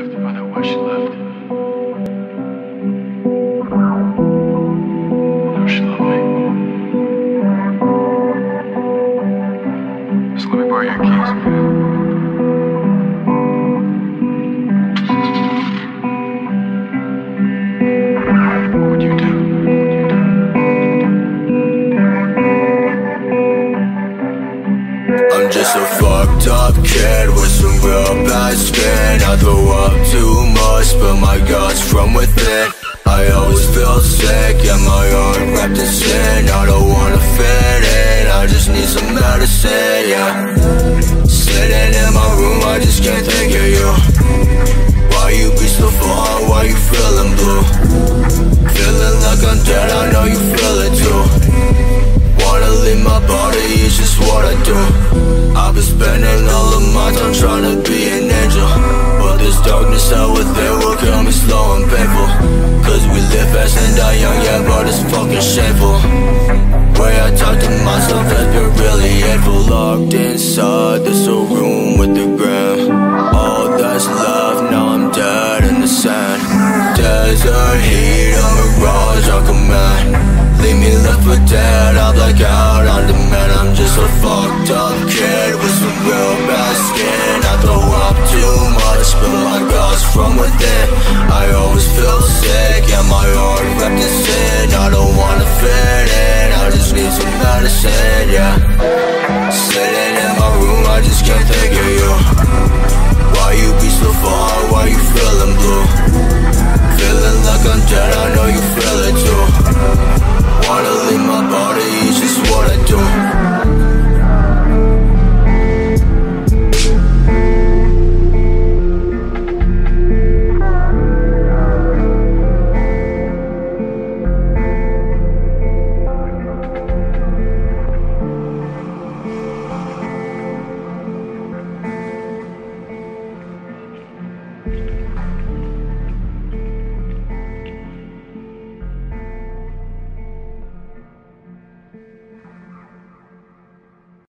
have to find out why she left. No, she loved me. Just let me borrow your keys, man. What would you do? I'm just a fucked up kid with some real bad skin. I throw up too much, but my guts from within. I always feel sick, and my heart wrapped in sin. I don't wanna fit in, I just need some medicine, yeah. Sitting in my room, I just can't think of you. Why you be so far, why you feeling blue? Feeling like I'm dead, I know you feel it too. Wanna leave my body, it's just what I do. I've been spending all of my time trying to be an angel, but this darkness out within will kill me slow and painful. Cause we live fast and die young, yeah, but it's fucking shameful. Way I talk to myself has been really hateful. Locked inside this old room with the gram. All that's left, now I'm dead in the sand. Desert heat, a mirage on command. Leave me left for dead, I black out on demand. I'm just a